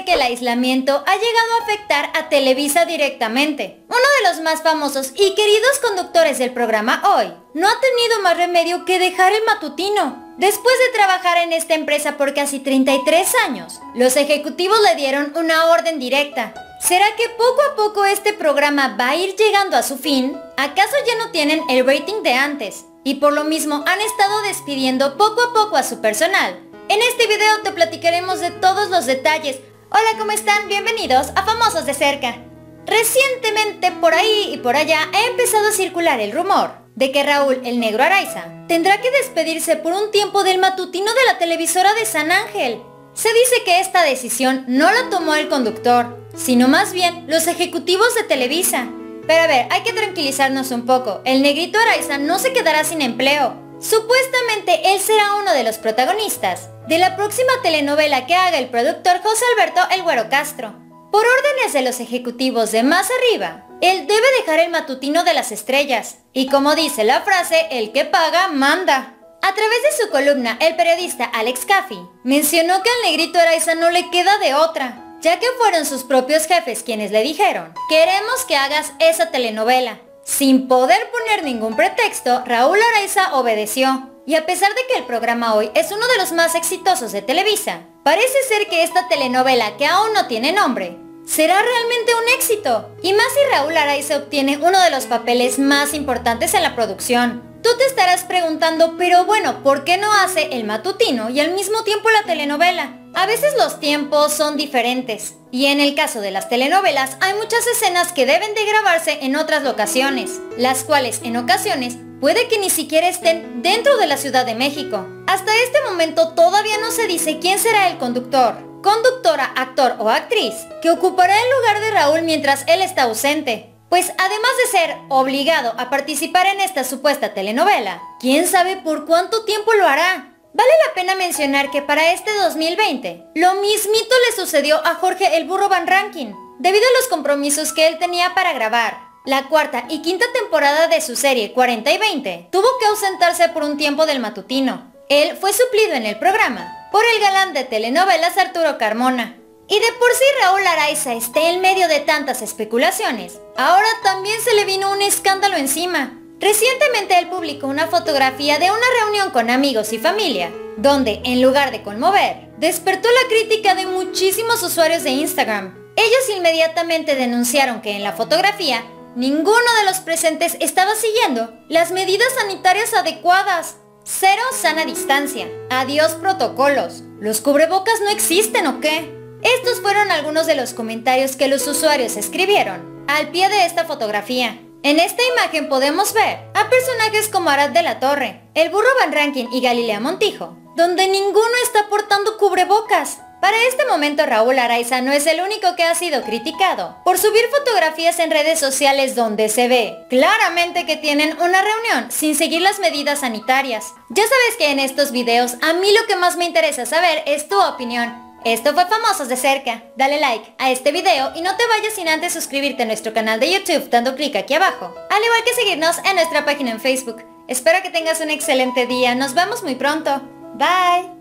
que el aislamiento ha llegado a afectar a Televisa directamente. Uno de los más famosos y queridos conductores del programa Hoy no ha tenido más remedio que dejar el matutino. Después de trabajar en esta empresa por casi 33 años, los ejecutivos le dieron una orden directa. ¿Será que poco a poco este programa va a ir llegando a su fin? ¿Acaso ya no tienen el rating de antes? Y por lo mismo han estado despidiendo poco a poco a su personal. En este video te platicaremos de todos los detalles. Hola, ¿cómo están? Bienvenidos a Famosos de Cerca. Recientemente por ahí y por allá ha empezado a circular el rumor de que Raúl "El Negro" Araiza tendrá que despedirse por un tiempo del matutino de la televisora de San Ángel. Se dice que esta decisión no la tomó el conductor, sino más bien los ejecutivos de Televisa. Pero a ver, hay que tranquilizarnos un poco. El Negrito Araiza no se quedará sin empleo. Supuestamente él será uno de los protagonistas de la próxima telenovela que haga el productor José Alberto "El Güero" Castro. Por órdenes de los ejecutivos de más arriba, él debe dejar el matutino de las estrellas. Y como dice la frase, el que paga, manda. A través de su columna, el periodista Alex Caffi mencionó que al Negrito Araiza no le queda de otra, ya que fueron sus propios jefes quienes le dijeron: queremos que hagas esa telenovela. Sin poder poner ningún pretexto, Raúl Araiza obedeció. Y a pesar de que el programa Hoy es uno de los más exitosos de Televisa, parece ser que esta telenovela, que aún no tiene nombre, será realmente un éxito. Y más si Raúl Araiza obtiene uno de los papeles más importantes en la producción. Tú te estarás preguntando, pero bueno, ¿por qué no hace el matutino y al mismo tiempo la telenovela? A veces los tiempos son diferentes, y en el caso de las telenovelas hay muchas escenas que deben de grabarse en otras locaciones, las cuales en ocasiones puede que ni siquiera estén dentro de la Ciudad de México. Hasta este momento todavía no se dice quién será el conductor, conductora, actor o actriz que ocupará el lugar de Raúl mientras él está ausente. Pues además de ser obligado a participar en esta supuesta telenovela, ¿quién sabe por cuánto tiempo lo hará? Vale la pena mencionar que para este 2020, lo mismito le sucedió a Jorge "El Burro" Van Rankin, debido a los compromisos que él tenía para grabar la cuarta y quinta temporada de su serie 40 y 20, tuvo que ausentarse por un tiempo del matutino. Él fue suplido en el programa por el galán de telenovelas Arturo Carmona. Y de por sí Raúl Araiza esté en medio de tantas especulaciones, ahora también se le vino un escándalo encima. Recientemente él publicó una fotografía de una reunión con amigos y familia, donde en lugar de conmover, despertó la crítica de muchísimos usuarios de Instagram. Ellos inmediatamente denunciaron que en la fotografía ninguno de los presentes estaba siguiendo las medidas sanitarias adecuadas. Cero sana distancia, adiós protocolos, ¿los cubrebocas no existen o qué? Estos fueron algunos de los comentarios que los usuarios escribieron al pie de esta fotografía. En esta imagen podemos ver a personajes como Arad de la Torre, El Burro Van Rankin y Galilea Montijo, donde ninguno está portando cubrebocas. Para este momento Raúl Araiza no es el único que ha sido criticado por subir fotografías en redes sociales donde se ve claramente que tienen una reunión sin seguir las medidas sanitarias. Ya sabes que en estos videos a mí lo que más me interesa saber es tu opinión. Esto fue Famosos de Cerca. Dale like a este video y no te vayas sin antes suscribirte a nuestro canal de YouTube dando clic aquí abajo, al igual que seguirnos en nuestra página en Facebook. Espero que tengas un excelente día. Nos vemos muy pronto. Bye.